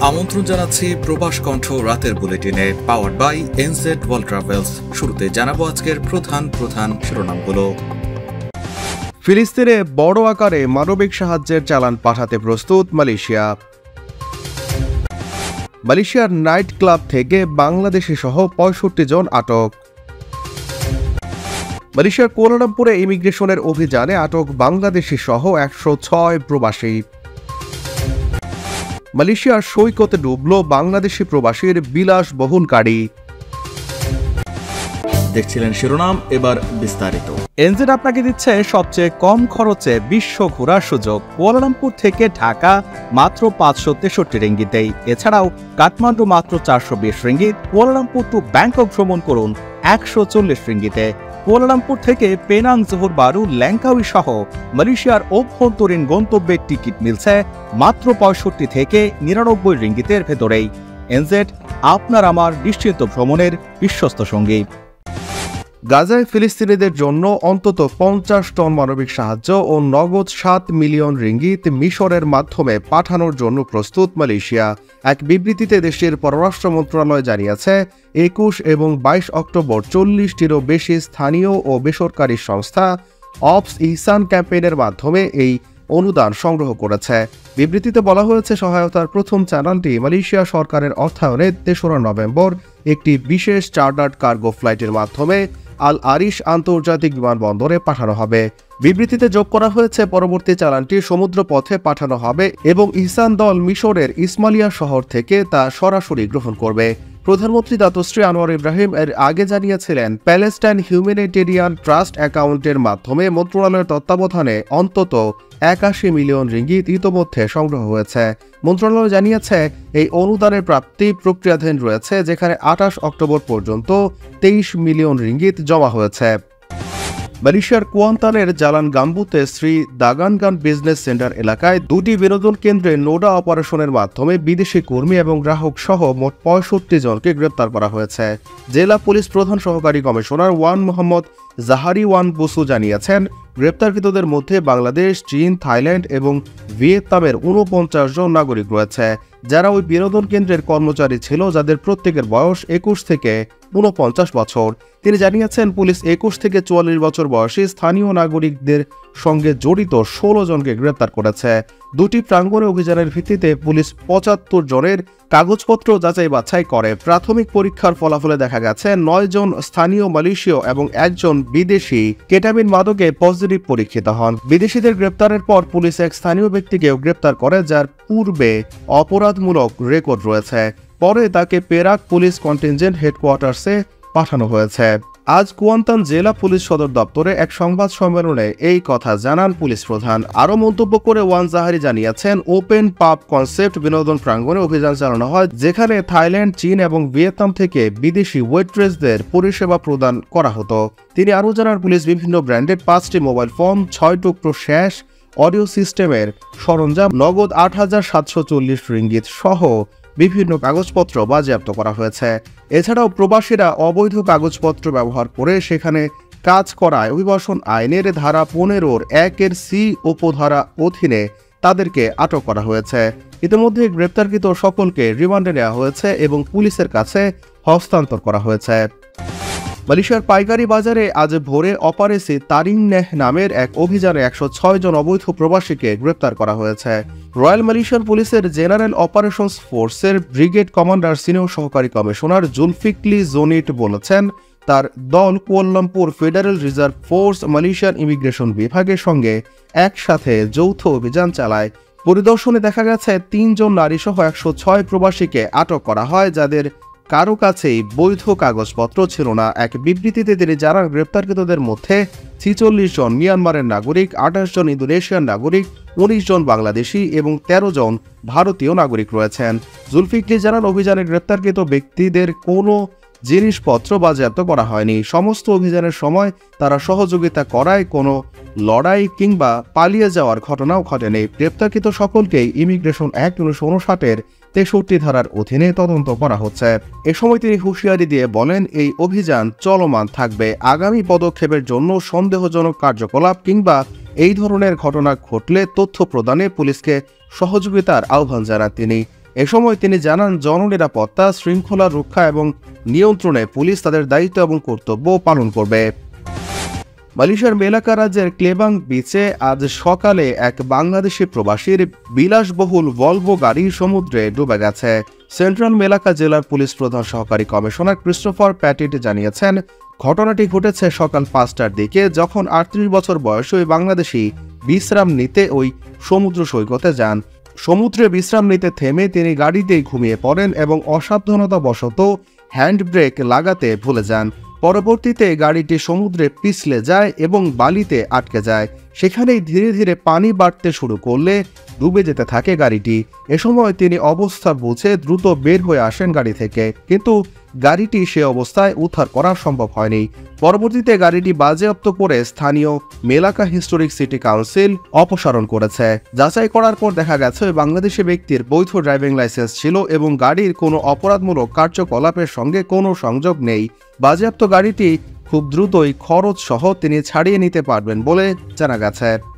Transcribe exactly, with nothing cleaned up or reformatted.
আমন্ত্রণ জানাচ্ছি প্রবাস কণ্ঠ রাতের বুলেটিনে powered by NZ World Travels. শুরুতে জানাবো আজকের প্রধান প্রধান শিরোনামগুলো। ফিলিস্তিনে বড় আকারে মানবিক সাহায্যের চালান পাঠাতে প্রস্তুত মালয়েশিয়া। মালয়েশিয়ার নাইট ক্লাব থেকে বাংলাদেশি সহ পঁয়ষট্টি জন আটক। মালয়েশিয়ার কুয়ালালামপুরে ইমিগ্রেশনের অভিযানে আটক বাংলাদেশি সহ একশো ছয় প্রবাসী। মালয়েশিয়ার সৈকতে ডুবল বাংলাদেশি প্রবাসীর বিলাসবহুল গাড়ি। দেখছিলেন শিরোনাম, এবার বিস্তারিত। এনজেড আপনাকে দিচ্ছে সবচেয়ে কম খরচে বিশ্ব ঘোরার সুযোগ। কুয়ালালামপুর থেকে ঢাকা মাত্র পাঁচশো তেষট্টি রিঙ্গিতেই। এছাড়াও কাঠমান্ডু মাত্র চারশো বিশ রিঙ্গিত। কুয়ালালামপুর টু ব্যাংকক ভ্রমণ করুন একশো চল্লিশ রিঙ্গিতে। কুয়ালালামপুর থেকে পেনাং, জোহর বারু, ল্যাংকাউই সহ মালয়েশিয়ার অভ্যন্তরীণ গন্তব্যের টিকিট মিলছে মাত্র পঁয়ষট্টি থেকে নিরানব্বই রিঙ্গিতের ভেতরেই। এনজেড আপনার আমার নিশ্চিন্ত ভ্রমণের বিশ্বস্ত সঙ্গী। গাজায় ফিলিস্তিনিদের জন্য অন্তত পঞ্চাশ টন মানবিক সাহায্য ও নগদ সাত মিলিয়ন রিঙ্গিত মিশরের মাধ্যমে পাঠানোর জন্য প্রস্তুত মালয়েশিয়া। এক বিবৃতিতে দেশটির পররাষ্ট্র মন্ত্রণালয় জানিয়েছে, একুশ এবং বাইশ অক্টোবর চল্লিশটিরও বেশি স্থানীয় ও বেসরকারি সংস্থা অপস ইহসান ক্যাম্পেইনের মাধ্যমে এই অনুদান সংগ্রহ করেছে। বিবৃতিতে বলা হয়েছে, সহায়তার প্রথম চ্যানেলটি মালয়েশিয়া সরকারের অর্থায়নে তেসরা নভেম্বর একটি বিশেষ চার্টার্ড কার্গো ফ্লাইটের মাধ্যমে আল আরিশ আন্তর্জাতিক বিমানবন্দরে পাঠানো হবে। বিবৃতিতে যোগ করা হয়েছে, পরবর্তী চালানটি সমুদ্র পথে পাঠানো হবে এবং ইহসান দল মিশরের ইসমাইলিয়া শহর থেকে তা সরাসরি গ্রহণ করবে। প্রধানমন্ত্রী দাতশ্রী আনোয়ার ইব্রাহিম এর আগে জানিয়েছিলেন, প্যালেস্টাইন হিউম্যানিটেরিয়ান ট্রাস্ট অ্যাকাউন্টের মাধ্যমে মন্ত্রণালয়ের তত্ত্বাবধানে অন্তত একাশি মিলিয়ন রিঙ্গিত ইতোমধ্যে সংগ্রহ হয়েছে। মন্ত্রণালয় জানিয়েছে, এই অনুদানের প্রাপ্তি প্রক্রিয়াধীন রয়েছে, যেখানে আঠাশ অক্টোবর পর্যন্ত তেইশ মিলিয়ন রিঙ্গিত জমা হয়েছে। মালয়েশিয়ার কুয়ান্তানের জালান গাম্বুতে শ্রী দাগানগান বিজনেস সেন্টার এলাকায় দুটি বিনোদন কেন্দ্রে নোডা অপারেশনের মাধ্যমে বিদেশি কর্মী এবং গ্রাহক সহ মোট পঁয়ষট্টি জনকে গ্রেপ্তার করা হয়েছে। জেলা পুলিশ প্রধান সহকারী commissioner Wan Mohammad Zahari Wan Busu জানিয়েছেন, গ্রেপ্তারকৃতদের মধ্যে বাংলাদেশ, চীন, থাইল্যান্ড এবং ভিয়েতনামের ঊনপঞ্চাশ জন নাগরিক রয়েছে, যারা ওই বিনোদন কেন্দ্রের কর্মচারী ছিল, যাদের প্রত্যেকের বয়স একুশ থেকে ঊনপঞ্চাশ বছর। তিনি জানিয়েছেন, পুলিশ একুশ থেকে চুয়াল্লিশ বছর বয়সী স্থানীয় নাগরিকদের সঙ্গে জড়িত ষোলো জনকে গ্রেপ্তার করেছে। দুটি প্রাঙ্গণে অভিযানের ভিত্তিতে পুলিশ পঁচাত্তর জনের কাগজপত্র যাচাই বাছাই করে। প্রাথমিক পরীক্ষার ফলাফলে দেখা গেছে, নয় জন স্থানীয় মালয়েশীয় এবং একজন বিদেশি কেটামিন মাদকে পজিটিভ পরীক্ষিত হন। বিদেশিদের গ্রেপ্তারের পর পুলিশ এক স্থানীয় ব্যক্তিকেও গ্রেপ্তার করে, যার পূর্বে অপরাধমূলক রেকর্ড রয়েছে। পরে তাকে পেরাক পুলিশ কন্টিনজেন্ট হেডকোয়ার্টার্সে পাঠানো হয়েছে। আজ কুয়ান্তান জেলা পুলিশ সদর দপ্তরে এক সংবাদ সম্মেলনে এই কথা জানান পুলিশ প্রধান। আরও মন্তব্য করে ওয়ান জাহারি জানিয়েছেন, ওপেন পাব কনসেপ্ট বিনোদন প্রাঙ্গণে অভিযান চালানো হয়, যেখানে থাইল্যান্ড, চীন এবং ভিয়েতনাম থেকে বিদেশি ওয়েট্রেসদের পরিষেবা প্রদান করা হতো। তিনি আরও জানান, পুলিশ বিভিন্ন ব্র্যান্ডের পাঁচটি মোবাইল ফোন, ছয় টুকরো শ্যাশ, অডিও সিস্টেমের সরঞ্জাম, নগদ আট হাজার সাতশো চল্লিশ রিঙ্গিত সহ বিভিন্ন কাগজপত্র বাজেয়াপ্ত করা হয়েছে। এছাড়াও প্রবাসীরা অবৈধ কাগজপত্র ব্যবহার করে সেখানে কাজ করায় অভিবাসন আইনের ধারা পনেরোর একের সি উপধারা অধীনে তাদেরকে আটক করা হয়েছে। ইতিমধ্যে গ্রেপ্তারকৃত সকলকে রিমান্ডে নেওয়া হয়েছে এবং পুলিশের কাছে হস্তান্তর করা হয়েছে। মালয়েশিয়ার পাইকারি বাজারে আজ ভোরে অপারেসি তারিংনেহ নামের এক অভিযানে একশো ছয় জন অবৈধ প্রবাসীকে গ্রেপ্তার করা হয়েছে। রয়্যাল মালয়েশিয়ান পুলিশের জেনারেল অপারেশনস ফোর্সের ব্রিগেড কমান্ডার সিনিয়র সহকারী কমিশনার জুলফিকলি জোনিট বলেছেন, তার দল Kuala Lumpur federal reserve force Malaysian immigration বিভাগের সঙ্গে একসাথে যৌথ অভিযান চালায়। পরিদর্শনে দেখা গেছে, তিনজন নারী সহ একশো ছয় প্রবাসীকে আটক করা হয়, যাদের কারো কাছেই বৈধ কাগজপত্র ছিল না। এক বিবৃতিতে তিনি জানান, গ্রেপ্তারকৃতদের মধ্যে ছিচল্লিশ জন মিয়ানমারের নাগরিক, আঠাশ জন ইন্দোনেশিয়ান নাগরিক, উনিশ জন বাংলাদেশি এবং তেরো জন ভারতীয় নাগরিক রয়েছেন। জুলফিকলি জানান, অভিযানে গ্রেপ্তারকৃত ব্যক্তিদের কোনো জিনিসপত্র বাজেয়াপ্ত করা হয়নি। সমস্ত অভিযানের সময় তারা সহযোগিতা করায় কোনো লড়াই কিংবা পালিয়ে যাওয়ার ঘটনাও ঘটেনি। গ্রেপ্তারকৃত সকলকেই ইমিগ্রেশন অ্যাক্ট উনিশশো উনষাটের তেষট্টি ধারার অধীনে তদন্ত করা হচ্ছে। এ সময় তিনি হুঁশিয়ারি দিয়ে বলেন, এই অভিযান চলমান থাকবে। আগামী পদক্ষেপের জন্য সন্দেহজনক কার্যকলাপ কিংবা এই ধরনের ঘটনা ঘটলে তথ্য প্রদানে পুলিশকে সহযোগিতার আহ্বান জানান তিনি। এ সময় তিনি জানান, জননিরাপত্তা, শৃঙ্খলা রক্ষা এবং নিয়ন্ত্রণে পুলিশ তাদের দায়িত্ব এবং কর্তব্য পালন করবে। মালয়েশিয়ার মেলাকা রাজ্যের ক্লেবাং বিচে আজ সকালে এক বাংলাদেশি প্রবাসীর বিলাসবহুল ভলভো গাড়ি সমুদ্রে ডুবে গেছে। সেন্ট্রাল মেলাকা জেলার পুলিশ প্রধান সহকারী কমিশনার ক্রিস্টোফার প্যাটিট জানিয়েছেন, ঘটনাটি ঘটেছে সকাল পাঁচটার দিকে, যখন আটত্রিশ বছর বয়সী ওই বাংলাদেশি বিশ্রাম নিতে ওই সমুদ্র সৈকতে যান। সমুদ্রে বিশ্রাম নিতে থেমে তিনি গাড়িতেই ঘুমিয়ে পড়েন এবং অসাবধানতাবশত হ্যান্ড ব্রেক লাগাতে ভুলে যান। পরবর্তীতে গাড়িটি সমুদ্রে পিছলে যায় এবং বালিতে আটকে যায়। সেখানেই ধীরে ধীরে পানি বাড়তে শুরু করলে ডুবে যেতে থাকে গাড়িটি। এ সময় তিনি অবস্থা বুঝে দ্রুত বের হয়ে আসেন গাড়ি থেকে, কিন্তু গাড়িটি সে অবস্থায় উদ্ধার করা সম্ভব হয়নি। পরবর্তীতে গাড়িটি বাজেয়াপ্ত করে স্থানীয় মেলাকা হিস্টোরিক সিটি কাউন্সিল অপসারণ করেছে। যাচাই করার পর দেখা গেছে ওই বাংলাদেশি ব্যক্তির বৈধ ড্রাইভিং লাইসেন্স ছিল এবং গাড়ির কোনো অপরাধমূলক কার্যকলাপের সঙ্গে কোনো সংযোগ নেই। বাজেয়াপ্ত গাড়িটি খুব দ্রুতই খরচ সহ তিনি ছাড়িয়ে নিতে পারবেন বলে জানা গেছে।